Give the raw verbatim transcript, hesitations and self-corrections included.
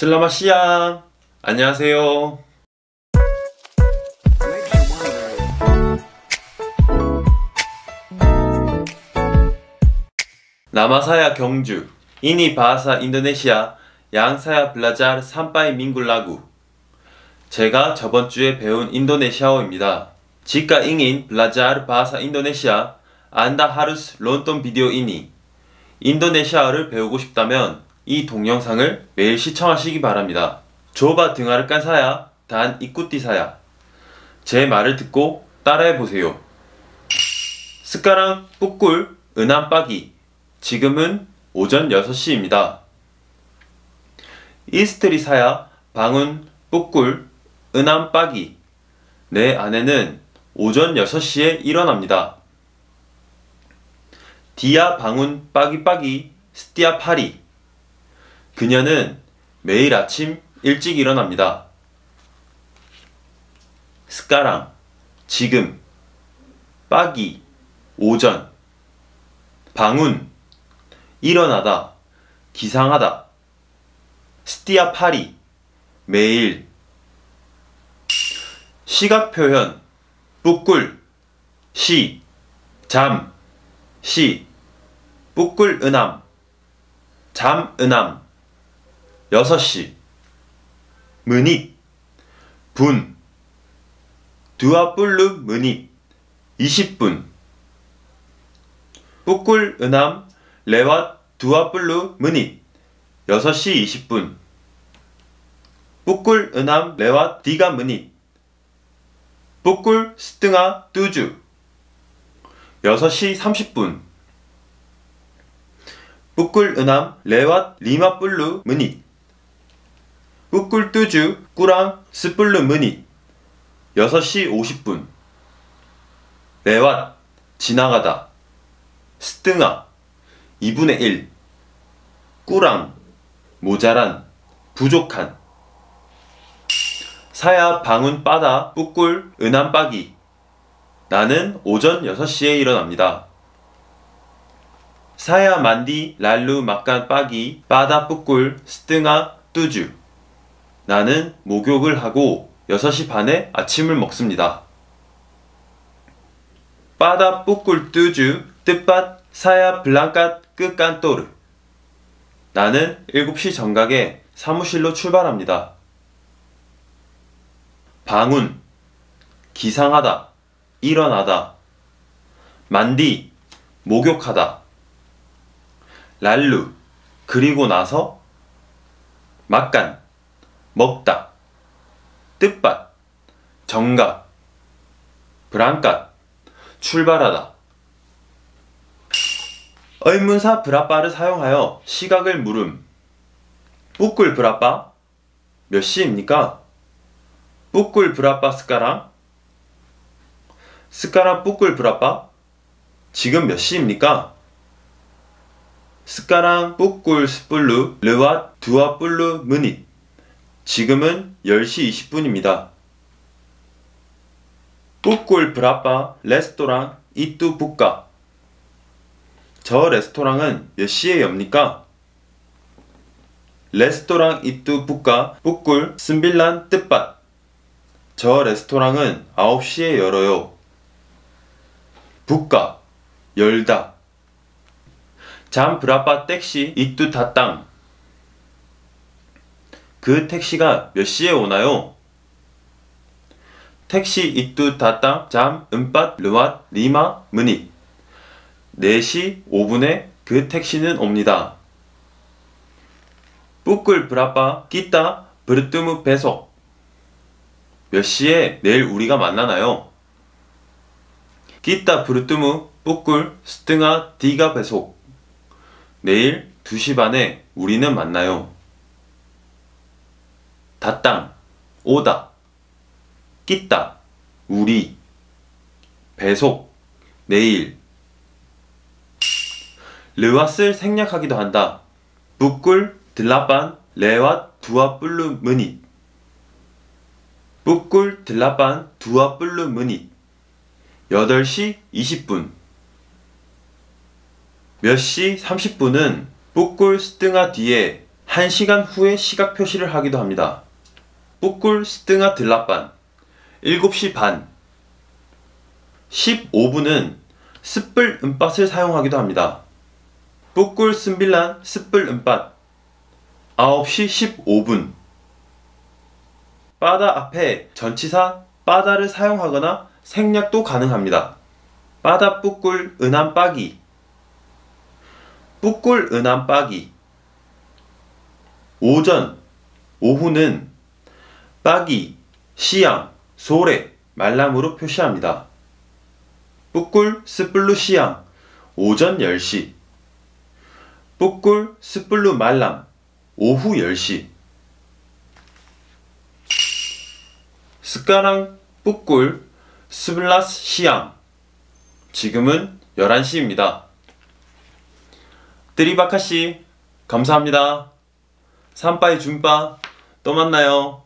슬라마 시앙! 안녕하세요. Nama saya 경주. Ini bahasa Indonesia yang saya belajar sampai minggu lalu. 제가 저번 주에 배운 인도네시아어입니다. Jika ingin belajar bahasa Indonesia, Anda harus nonton video ini. 인도네시아어를 배우고 싶다면 이 동영상을 매일 시청하시기 바랍니다. Coba dengarkan saya dan ikuti saya. 제 말을 듣고 따라해보세요. sekarang pukul enam pagi. 지금은 오전 여섯 시입니다. Istri saya bangun pukul enam pagi. 내 아내는 오전 여섯 시에 일어납니다. Dia bangun pagi-pagi setiap hari. 그녀는 매일 아침 일찍 일어납니다. sekarang 지금, pagi 오전, 방문 일어나다, 기상하다, setiap hari 매일. 시각 표현 pukul 시, 잠, 시, pukul enam, jam enam, 여섯 시. menit, 분, dua puluh menit, 이십 분. pukul enam lewat dua puluh menit, 여섯 시 이십 분. pukul enam lewat tiga menit, pukul setengah tujuh, 여섯 시 삼십 분. pukul enam lewat lima puluh menit, pukul tujuh kurang sepuluh menit, 여섯 시 오십 분. lewat 지나가다, setengah 이분의 일, kurang 모자란, 부족한. saya bangun pada pukul enam pagi. 나는 오전 여섯 시에 일어납니다. saya mandi lalu makan pagi pada pukul setengah tujuh. 나는 목욕을 하고 여섯 시 반에 아침을 먹습니다. pada pukul tujuh tepat saya berangkat ke kantor. 나는 일곱 시 정각에 사무실로 출발합니다. 방문, 기상하다, 일어나다. 만디, 목욕하다. 랄루, 그리고 나서. 막간, 먹다. 뜻밭, 정각. 브랑갓, 출발하다. 의문사 브라빠를 사용하여 시각을 물음. pukul berapa? 몇 시입니까? pukul berapa sekarang? sekarang pukul berapa? 지금 몇 시입니까? sekarang pukul sepuluh lewat dua puluh menit. 지금은 열 시 이십 분입니다. pukul berapa restoran itu buka? 저 레스토랑은 몇 시에 엽니까? restoran itu buka pukul sembilan tepat. 저 레스토랑은 아홉 시에 열어요. buka, 열다. jam berapa taksi itu datang? 그 택시가 몇 시에 오나요? 택시 itu datang jam empat lewat lima menit. 네 시 오 분에 그 택시는 옵니다. pukul berapa kita bertemu besok? 몇 시에 내일 우리가 만나나요? kita bertemu pukul setengah tiga besok. 내일 두 시 반에 우리는 만나요. datang, 오다. kita, 우리. besok, 내일. lewat을 생략하기도 한다. pukul delapan lewat dua puluh menit. pukul delapan dua puluh menit. 여덟 시 이십 분. 몇 시 삼십 분은 pukul setengah 뒤에 한 시간 후에 시각 표시를 하기도 합니다. 뿌꿀 스등아 들라빤 일곱 시 반 십오 분은 스뿔 은밭을 사용하기도 합니다. 뿌꿀 스밀란 스뿔 은밭 아홉 시 십오 분 빠다 앞에 전치사 빠다를 사용하거나 생략도 가능합니다. 빠다 뿌꿀 은한 빠기 뿌꿀 은한 빠기 오전, 오후는 빠기, 시양, 소레, 말람으로 표시합니다. 뿌꿀 스뿔루 시양 오전 열 시 뿌꿀 스뿔루 말람 오후 열 시 스까랑 뿌꿀 스블라스 시양 지금은 열한 시입니다. 뜨리바카시 감사합니다. 삼빠이 줌빠 또 만나요.